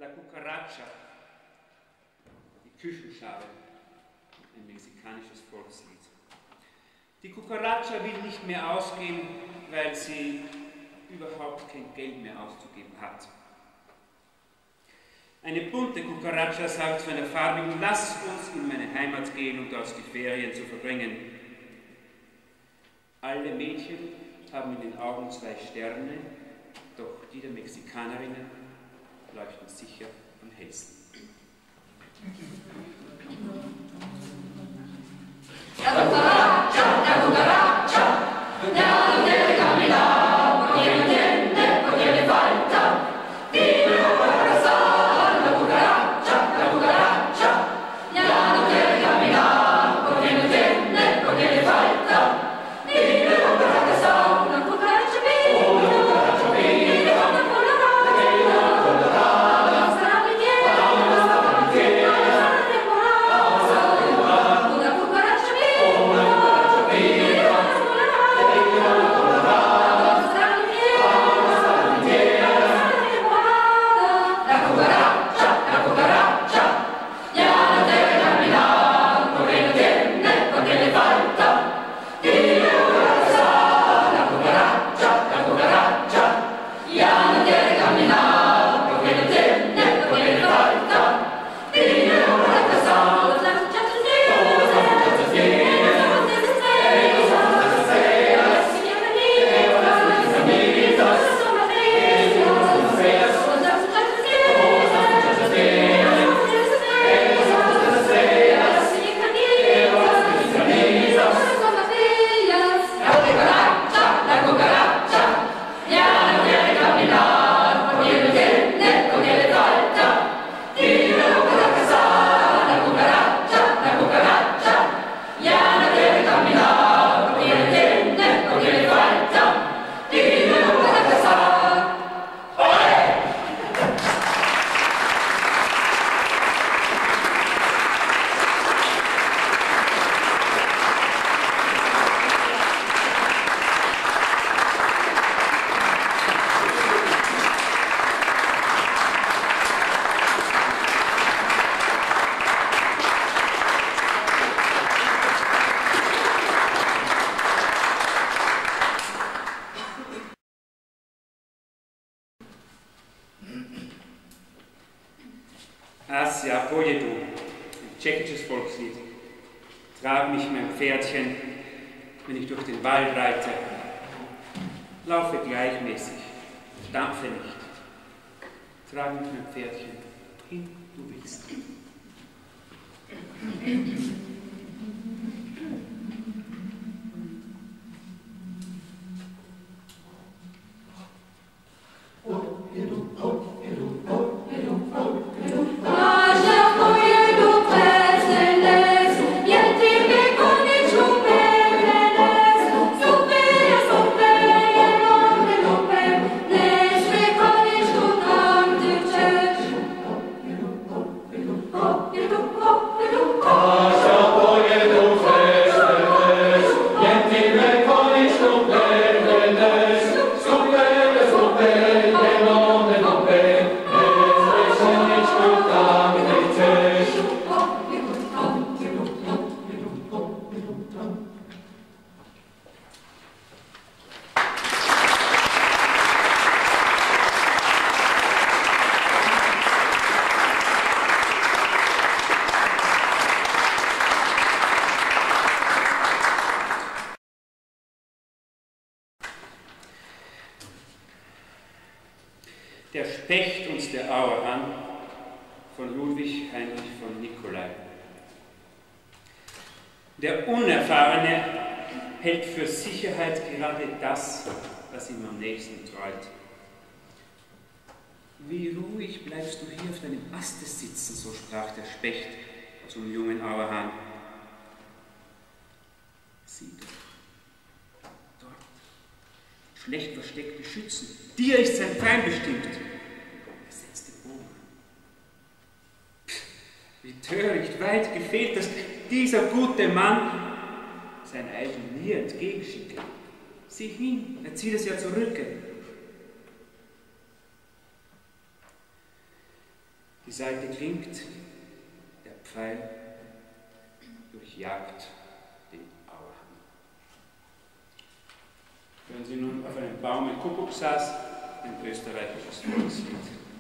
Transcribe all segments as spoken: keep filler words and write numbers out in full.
La Cucaracha, die Küchenschabe, ein mexikanisches Volkslied. Die Cucaracha will nicht mehr ausgehen, weil sie überhaupt kein Geld mehr auszugeben hat. Eine bunte Cucaracha sagt zu einer farbigen, lass uns in meine Heimat gehen, um dort die Ferien zu verbringen. Alle Mädchen haben in den Augen zwei Sterne, doch die der Mexikanerinnen leuchten sicher am hellsten. La cucaracha, la cucaracha, ya no debe caminar, porque no entiende, porque le falta dinero para casar. La cucaracha, la cucaracha, ya no debe caminar, porque no entiende, porque le falta dinero para casar. La cucaracha vive, oh, la cucaracha vive, una colorada, colorada, hasta la piel, hasta la piel, hasta la temporada. Una cucaracha vive, una cucaracha vive, una colorada, hasta la piel, hasta la piel, hasta la temporada. La cucaracha, la cucaracha, ya no debe caminar, porque no tiene, porque le falta dinero para casar. La cucaracha, la cucaracha, ya no debe caminar, porque no tiene, porque le falta dinero para casar. Las muchachas lindas, las muchachas lindas, las muchachas feas, las muchachas feas, las bienvenidas, las bienvenidas, las sombras feas, las feas, las muchachas lindas, las muchachas feas, las muchachas feas, las muchachas feas, las bienvenidas, las bienvenidas, las sombras feas. La cucaracha, la cucaracha, ya no quiere caminar, porque no tiene, porque le falta dinero para casar. La cucaracha, la cucaracha, ya no quiere caminar, porque no tiene, porque le falta dinero para casar. ¡Olé! Asia Pojedu, ein tschechisches Volkslied. Trag mich, mein Pferdchen, wenn ich durch den Wald reite. Laufe gleichmäßig, dampfe nicht. Trag mich, mein Pferdchen, hin du willst. Der Specht und der Auerhahn von Ludwig Heinrich von Nicolai. Der Unerfahrene hält für Sicherheit gerade das, was ihm am nächsten treut. Wie ruhig bleibst du hier auf deinem Aste sitzen, so sprach der Specht zum jungen Auerhahn. Sieh doch, dort, schlecht versteckte Schützen, dir ist sein Feind bestimmt. Er setzte um. Wie töricht, weit gefehlt, dass dieser gute Mann sein Eigen mir entgegenschicke. Sieh hin, er zieht es ja zurück. Die Saite klingt, der Pfeil durchjagt den Auerhang. Hören Sie nun auf einen Baum mit Kuckucksaas, ein österreichisches Volkslied.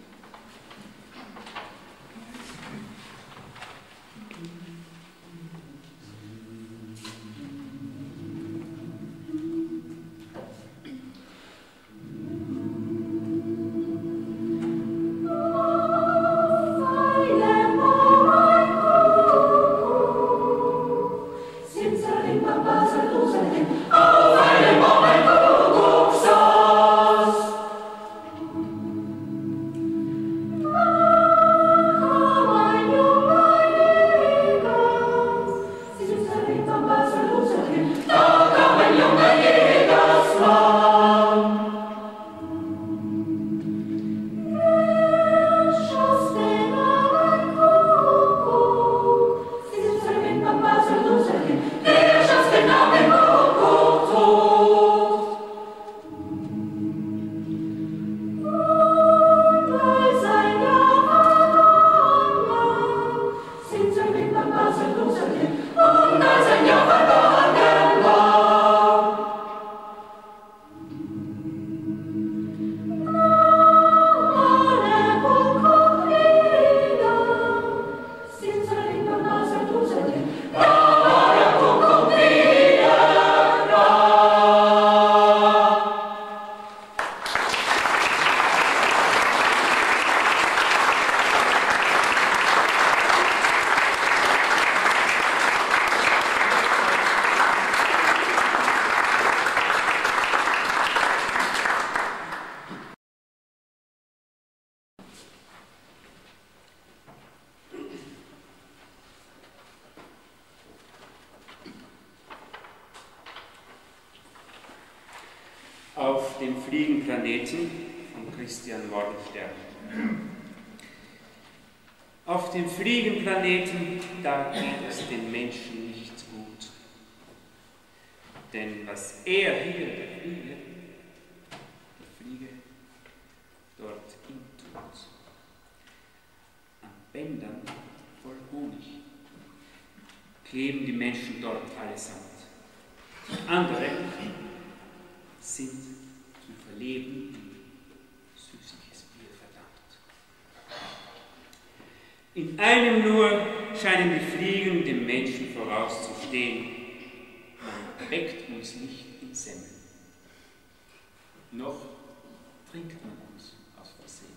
Auf dem Fliegenplaneten von Christian Morgenstern. Auf dem Fliegenplaneten, da geht es den Menschen nicht gut. Denn was er hier, der Fliege, die Fliege, dort ihm tut, an Bändern voll Honig, kleben die Menschen dort allesamt. Andere sind zum Verleben in süßliches Bier verdammt. In einem nur scheinen die Fliegen dem Menschen vorauszustehen. Man weckt uns nicht in Semmeln, noch trinkt man uns aus Versehen.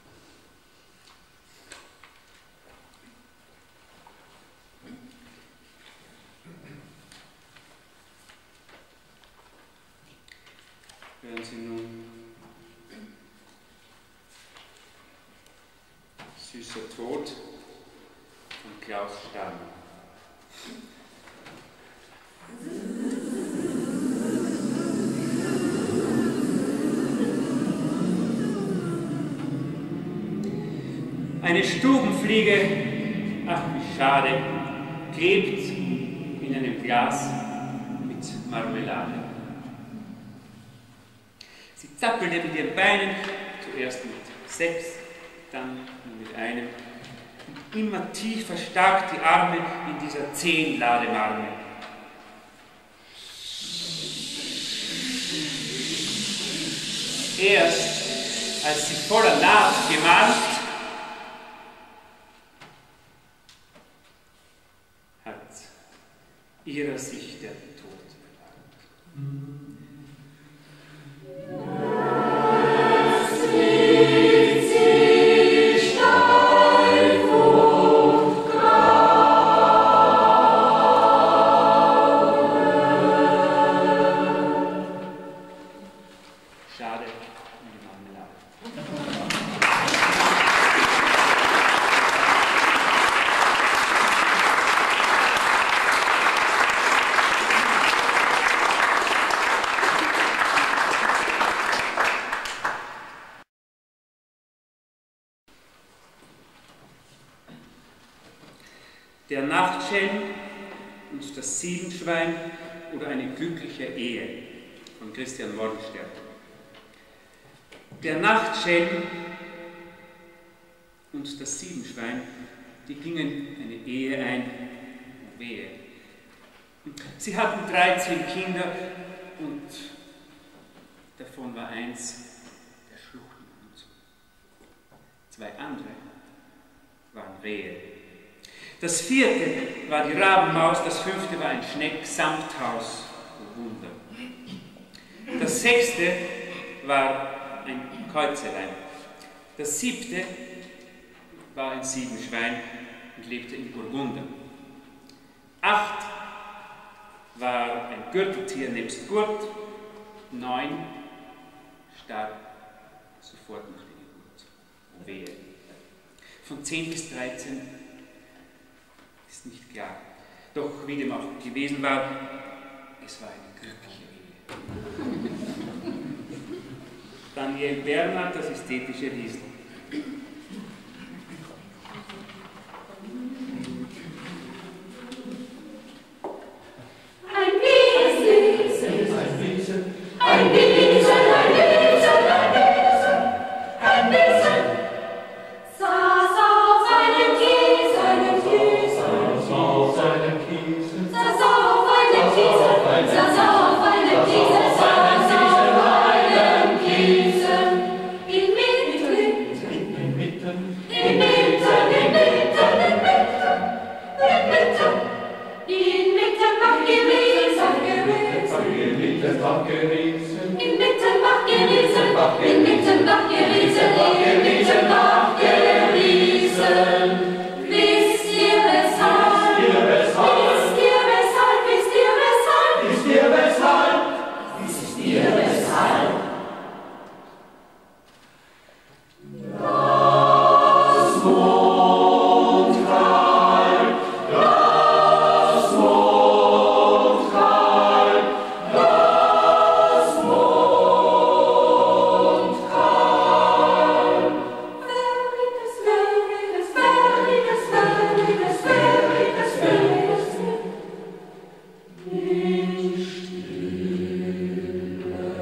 Hören Sie nun Süßer Tod von Klaus Stamm. Eine Stubenfliege, ach wie schade, klebt in einem Glas mit Marmelade. Sie zappelte mit ihren Beinen, zuerst mit sechs, dann nur mit einem, und immer tiefer stark die Arme in dieser zehn Lademarme. Erst als sie voller Naht gemahnt, hat ihrer sich der Tod erwartet. Der Nachtschelm und das Siebenschwein oder eine glückliche Ehe von Christian Morgenstern. Der Nachtschelm und das Siebenschwein, die gingen eine Ehe ein, Wehe. Sie hatten dreizehn Kinder und davon war eins der Schluchtenhund. Zwei andere waren Rehe. Das vierte war die Rabenmaus, das fünfte war ein Schneck-Samthaus, oh Wunder. Das sechste war ein Käuzelein. Das siebte war ein Siebenschwein und lebte in Burgunder. Acht war ein Gürteltier nebst Gurt. Neun starb sofort nach der Geburt. Oh wehe. Von zehn bis dreizehn ist nicht klar. Doch wie dem auch gewesen war, es war eine glückliche Ehe. Daniel Bernhard, das ästhetische Wesen. Ein Wiesen, ein Wiesen, ein Wiesen, ein Wiesen, ein Wiesen, saß auf einem Kies, einem Kies, saß auf einem Kies, saß auf einem Kies, saß auf einem Kies, saß auf einem Kies, inmitten, inmitten, inmitten, inmitten, inmitten, inmitten Bach geriesen, inmitten Bach geriesen, inmitten Bach geriesen, inmitten Bach geriesen, inmitten Bach geriesen. Wisst ihr weshalb? Wisst ihr weshalb? Wisst ihr weshalb? Wisst ihr weshalb? Wisst ihr weshalb? Das Mondkalb, das Mondkalb, das Mondkalb. Verriges, verriges, verriges, verriges, verriges, verriges, nicht stillen.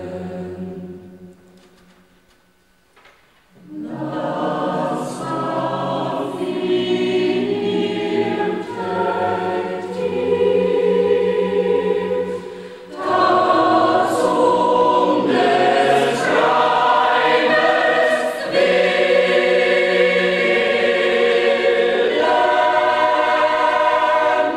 Lass auf ihn ihr Trägt tief, das um des Leibes willen.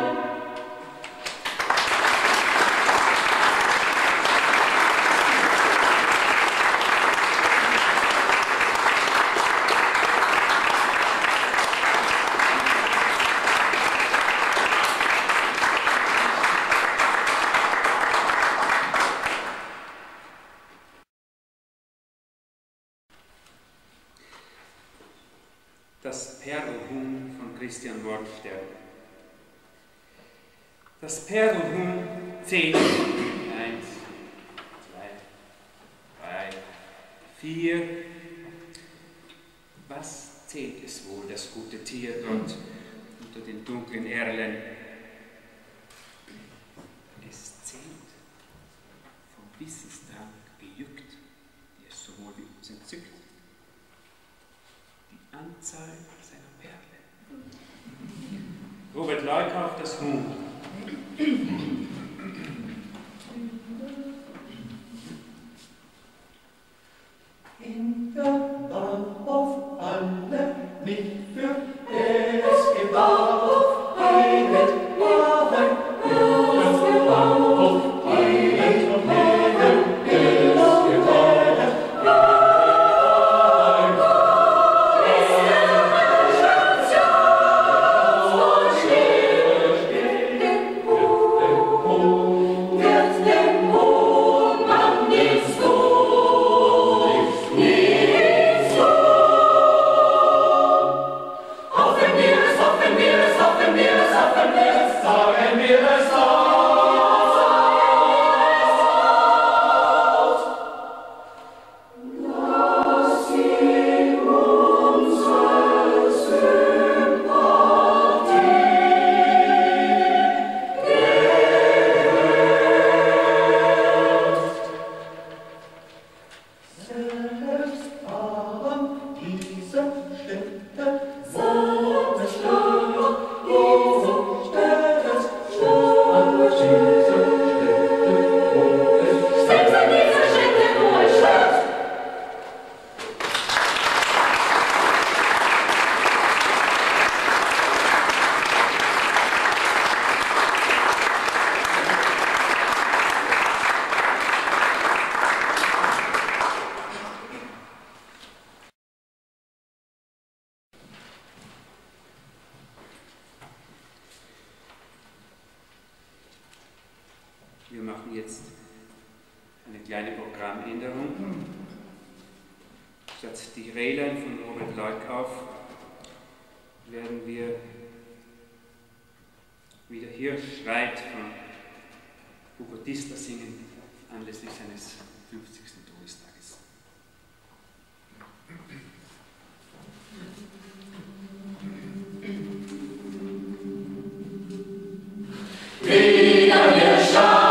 Das Perlhuhn von Christian Wormstern. Das Perlhuhn zählt eins, zwei, drei, vier. Was zählt es wohl, das gute Tier dort unter den dunklen Erlen? Es zählt, vom Wissensdrang gejückt, wie es sowohl wie uns entzückt, die Anzahl seiner Perlen. Robert Leukauf, das Huhn. In der auf alle nicht für es gebaut, heilet Wahrheit, es gebaut, heilet Leben, es gebaut, wird dem Hohn man nichts tun, nichts tun. Hoffen wir es, hoffen wir es, hoffen wir es, hoffen wir es, sagen wir es laut. Lass ihn unsere Sympathie selbst an dieser Stätte Statt die Rehlein von Robert Leukauf werden wir wieder Hirsch schreit von Hugo Distler singen anlässlich seines fünfzigsten Todestages. Wieder wir schauen.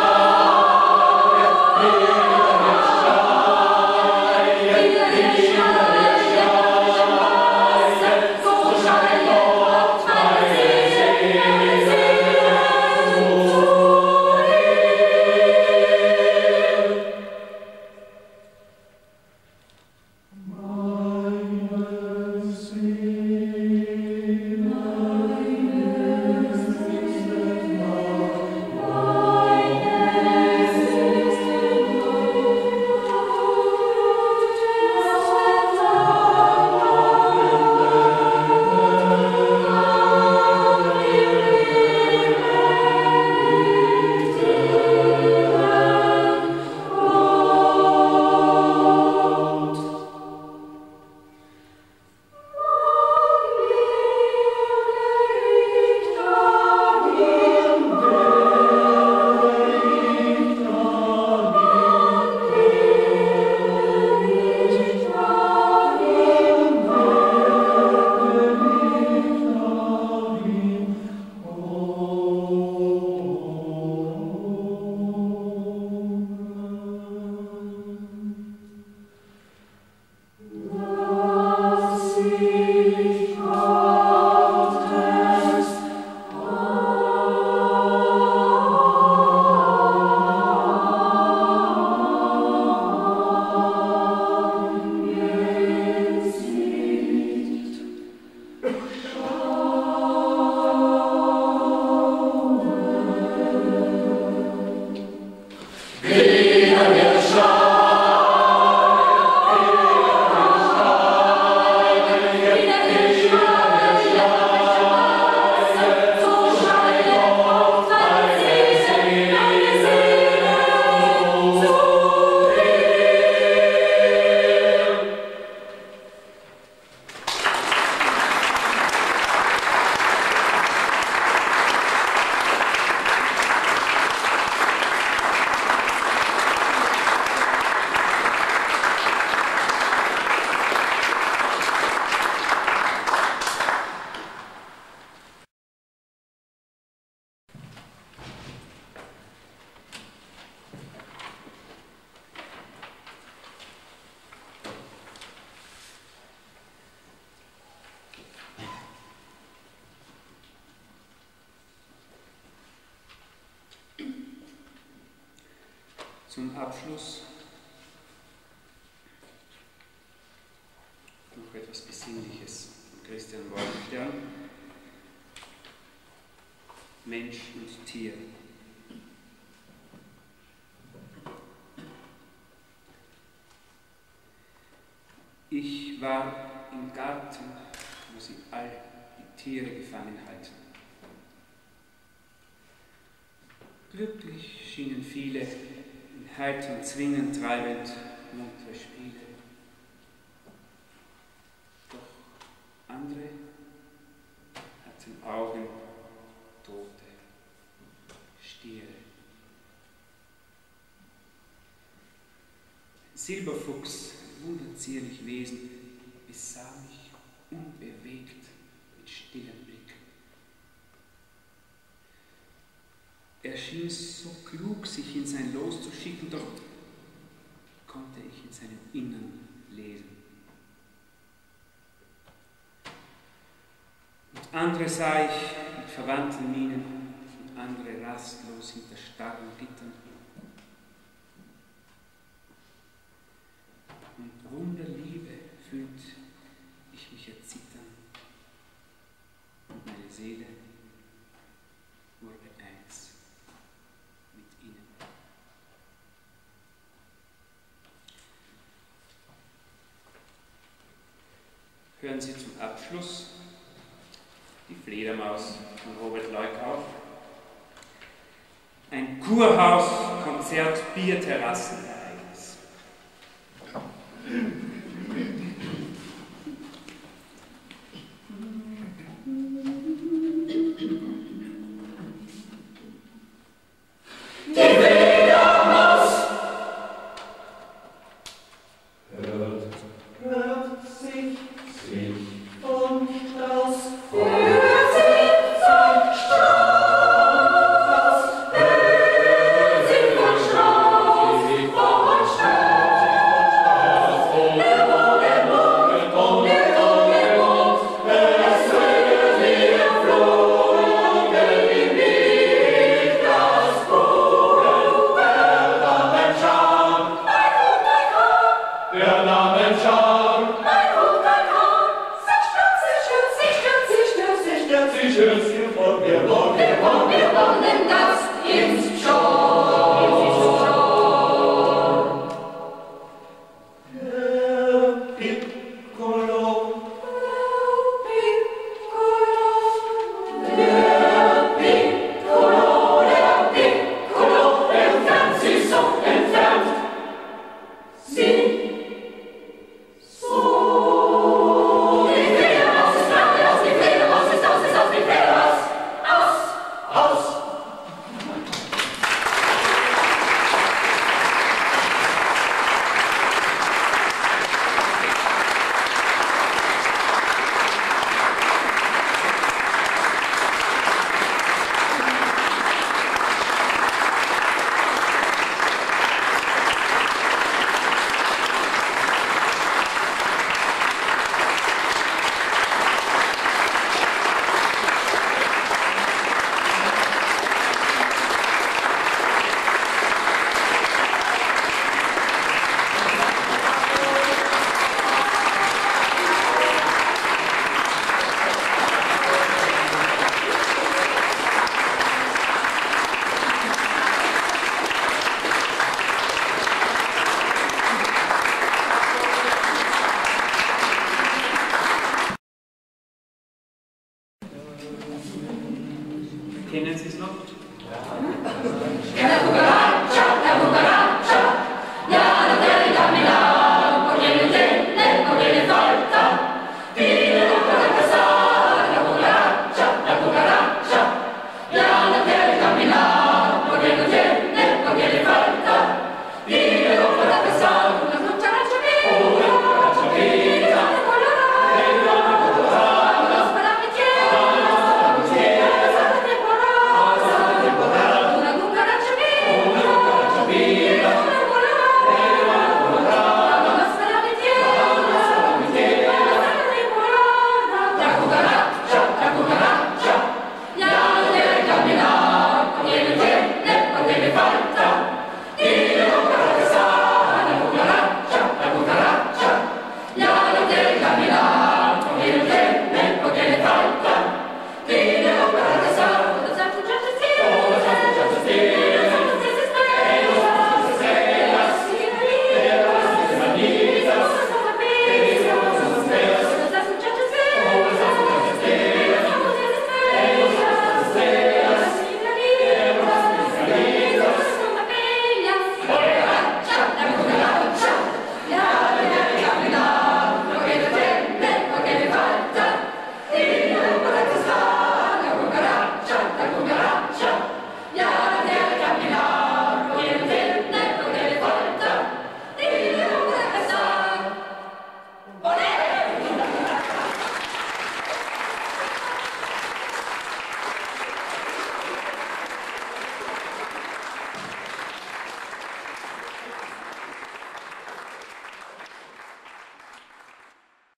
Zum Abschluss noch etwas Besinnliches von Christian Wolfstern. Mensch und Tier. Ich war im Garten, wo sie all die Tiere gefangen halten. Glücklich schienen viele, in heiterem Zwingen treibend, muntere Spiele. Doch andere hatten Augen, tote Stiere. Ein Silberfuchs, ein wunderzierlich Wesen, besah mich unbewegt mit stillem Blick. Er schien so klug, sich in sein Los zu schicken, doch konnte ich in seinem Innern lesen. Und andere sah ich mit verwandten Mienen und andere rastlos hinter starren Gittern. Und Wunderliebe fühlt ich mich erzittern und meine Seele wurde eins mit ihnen. Hören Sie zum Abschluss die Fledermaus von Robert Leukauf. Ein Kurhaus-Konzert-Bierterrassen-Ereignis. der Namen Schar. Mein Hut, mein Haar, sich stürzt, sich stürzt, sich stürzt, sich stürzt, sich stürzt, Sie stürzt, wir wollen, wir wollen, wir wollen das